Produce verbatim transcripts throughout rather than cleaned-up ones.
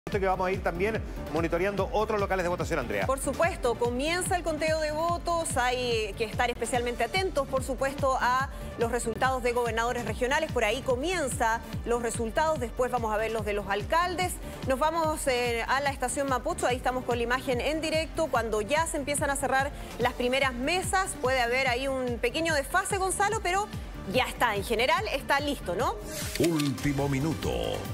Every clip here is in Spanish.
Que vamos a ir también monitoreando otros locales de votación, Andrea. Por supuesto, comienza el conteo de votos, hay que estar especialmente atentos, por supuesto, a los resultados de gobernadores regionales. Por ahí comienza los resultados, después vamos a ver los de los alcaldes. Nos vamos eh, a la estación Mapocho, ahí estamos con la imagen en directo. Cuando ya se empiezan a cerrar las primeras mesas, puede haber ahí un pequeño desfase, Gonzalo, pero ya está, en general está listo, ¿no? Último minuto.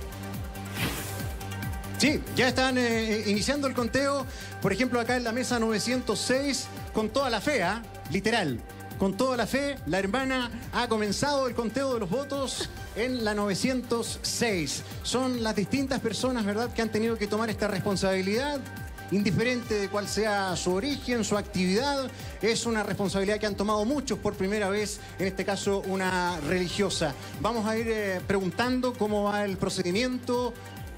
Sí, ya están eh, iniciando el conteo, por ejemplo, acá en la mesa novecientos seis, con toda la fe, ¿eh? Literal, con toda la fe, la hermana ha comenzado el conteo de los votos en la novecientos seis. Son las distintas personas, ¿verdad?, que han tenido que tomar esta responsabilidad, indiferente de cuál sea su origen, su actividad. Es una responsabilidad que han tomado muchos por primera vez, en este caso una religiosa. Vamos a ir eh, preguntando cómo va el procedimiento.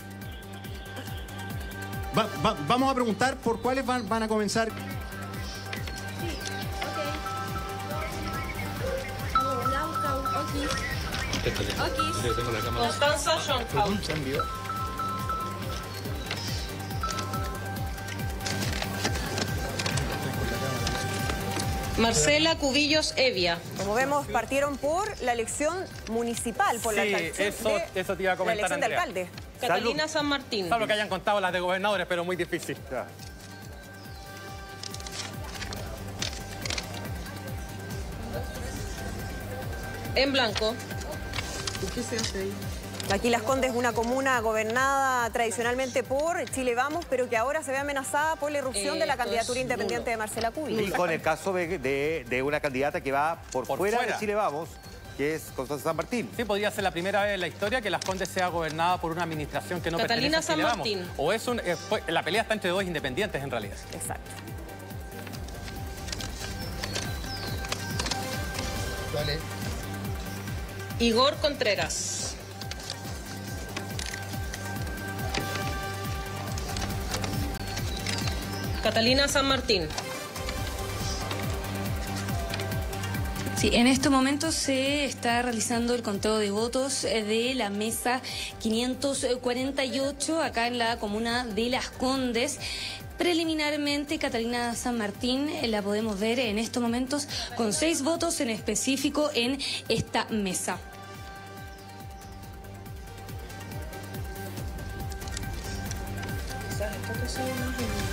Va, va, vamos a preguntar por cuáles van, van a comenzar. Sí, ok. Constanza Schoenhauer. Marcela Cubillos Evia. Como vemos, partieron por la elección municipal, por sí, la elección eso, de, eso te iba a comentar, la elección de Andrea. alcalde. Catalina San Martín. Salvo que hayan contado las de gobernadores, pero muy difícil. Ya. En blanco. Aquí Las Condes es una comuna gobernada tradicionalmente por Chile Vamos, pero que ahora se ve amenazada por la irrupción Eh, de la candidatura es independiente nulo. de Marcela Cubillos. Y con el caso de, de, de una candidata que va por, Por fuera, fuera. de Chile Vamos, que es Constanza San Martín. Sí, podría ser la primera vez en la historia que Las Condes sea gobernada por una administración que no Catalina pertenece a Chile San Vamos. Martín. O es un, eh, fue- la pelea está entre dos independientes, en realidad. Exacto. Igor Contreras. Catalina San Martín. Sí, en estos momentos se está realizando el conteo de votos de la mesa quinientos cuarenta y ocho acá en la comuna de Las Condes. Preliminarmente, Catalina San Martín eh, la podemos ver en estos momentos con seis votos en específico en esta mesa. Quizás esto que sea más en-